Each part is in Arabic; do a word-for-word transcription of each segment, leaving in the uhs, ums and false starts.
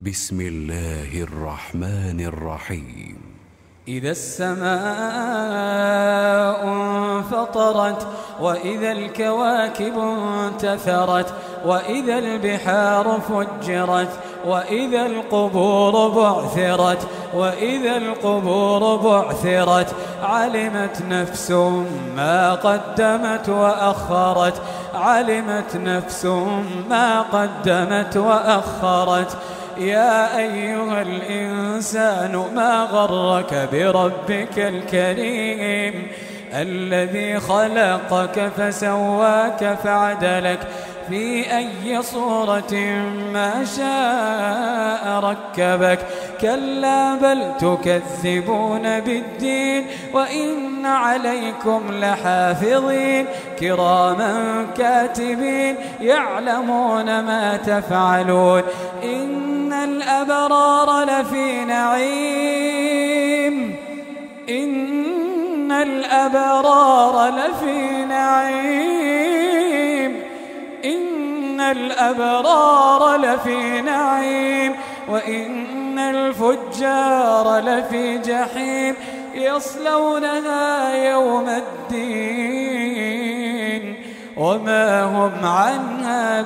بسم الله الرحمن الرحيم. إذا السماء انفطرت وإذا الكواكب انتثرت وإذا البحار فجرت وإذا القبور بعثرت وإذا القبور بعثرت علمت نفس ما قدمت وأخرت علمت نفس ما قدمت وأخرت. يا أيها الإنسان ما غرك بربك الكريم الذي خلقك فسواك فعدلك في أي صورة ما شاء ركبك. كلا بل تكذبون بالدين وإن عليكم لحافظين كراما كاتبين يعلمون ما تفعلون. إن الأبرار لفي نعيم إن الأبرار لفي نعيم إن الأبرار لفي نعيم وإن الفجار لفي جحيم يصلونها يوم الدين وما هم عنها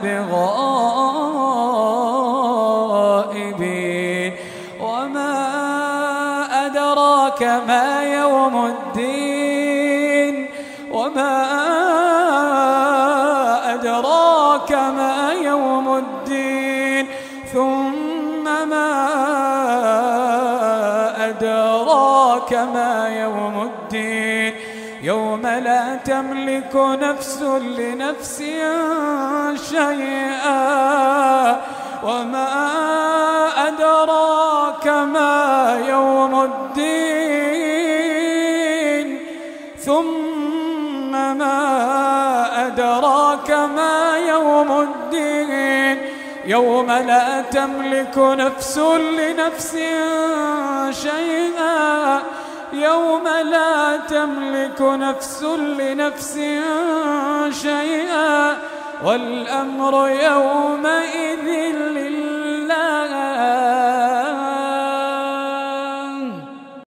بغائبين. وما أدراك ما يوم الدين وما أدراك ما يوم الدين ثم ما أدراك ما يوم الدين يوم لا تملك نفس لنفس شيئا وما أدراك ما يوم الدين ثم ما أدراك ما يوم الدين يوم لا تملك نفس لنفس شيئا يوم لا تملك نفس لنفس شيئا والأمر يومئذ لله.